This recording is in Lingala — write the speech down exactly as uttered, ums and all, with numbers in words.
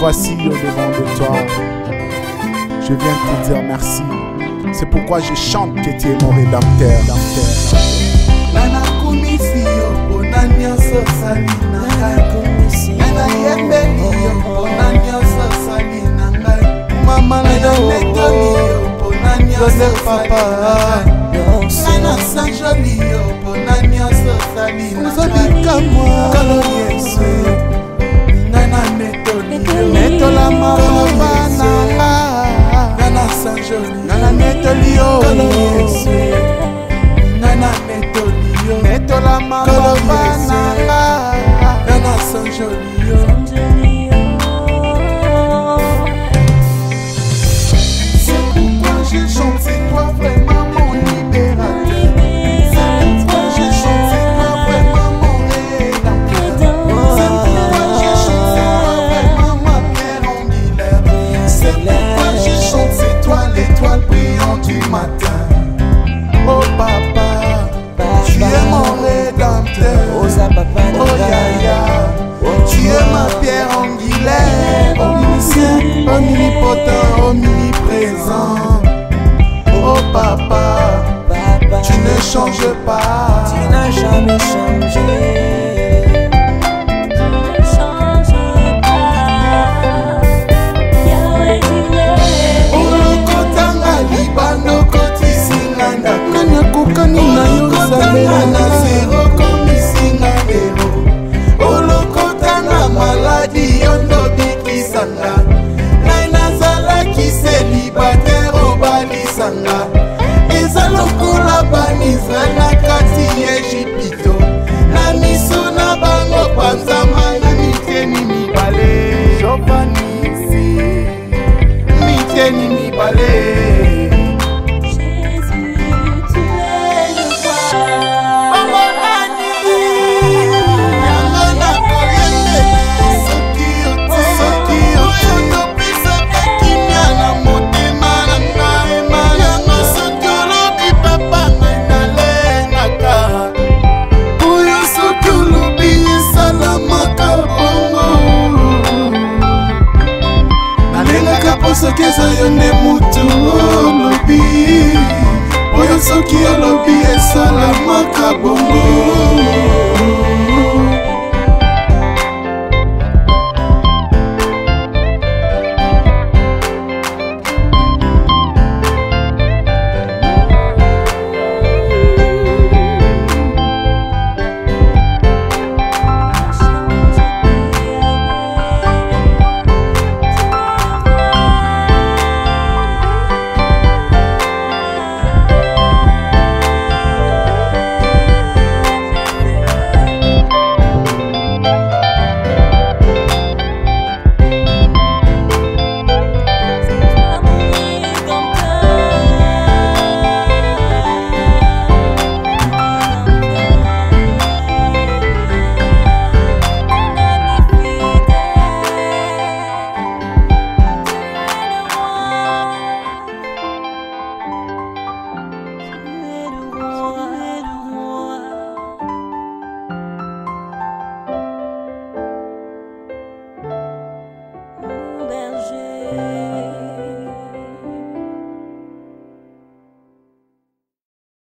voici au devant de toi. Je viens te dire merci. C'est pourquoi je chante que tu es mon rédempteur. Nana kumisi yo pona nyonso sali na ngai. Nana yembeli yo pona nyonso sali na ngai. Mama na yo netoli yo pona nyonso sali na ngai. Nana sanjoli yo pona nyonso sali na ngai. Kalo Yesu Nana netoli yo netola mama na ngai. Nana sanjoli Nana netoli yo Kalo Yesu Nana netoli yo netola mama na ngai. Nana sanjoli yo. C'est pourquoi je chante, c'est toi vraiment mon libérateur. C'est pourquoi je chante, c'est toi vraiment mon rédempteur. C'est pourquoi je chante, c'est toi vraiment ma pierre angulaire. C'est pourquoi je chante, c'est toi l'étoile brillante du matin. Oh papa, tu es mon rédempteur. Oh yaya, tu es ma pierre angulaire. Omniscient, omnipotent, omniprésent. Oh papa, tu ne changes pas. Tu n'as jamais changé. Eza lokola banizra na kati ya Ejipito. Na miso na bango panzama na miteni mibale. Jovanisi miteni mibale. Soki eza yo nde mutu olobi, oyo soki olobi esalamaka bongo.